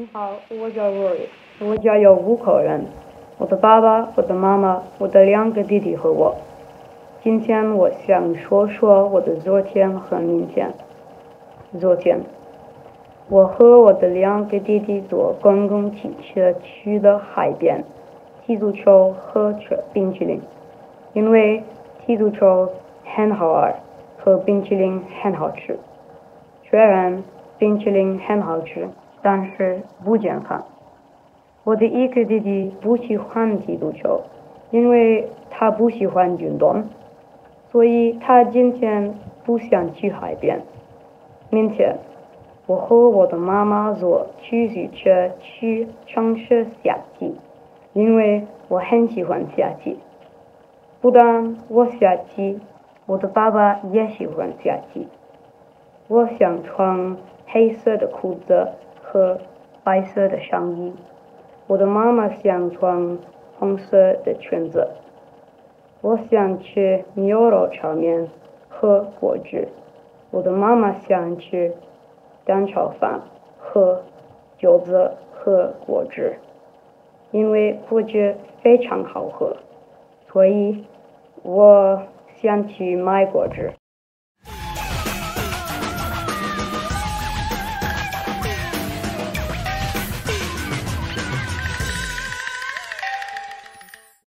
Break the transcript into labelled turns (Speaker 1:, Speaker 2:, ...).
Speaker 1: 你好，我叫 Rory，我家有5口人，我的爸爸、我的妈妈、我的2个弟弟和我。今天我想说说我的昨天和明天。昨天，我和我的2个弟弟坐公共汽车去了海边，踢足球和吃冰淇淋，因为踢足球很好玩，和冰淇淋很好吃。虽然冰淇淋很好吃，但是不健康。我的1个弟弟不喜欢踢足球，因为他不喜欢运动，所以他今天不想去海边。明天，我和我的妈妈坐出租车去城市下棋，因为我很喜欢下棋。不但我下棋，我的爸爸也喜欢下棋。我想穿黑色的裤子和白色的上衣，我的妈妈想穿红色的裙子。我想吃牛肉炒面和果汁，我的妈妈想吃蛋炒饭和饺子和果汁，因为果汁非常好喝，所以我想去买果汁。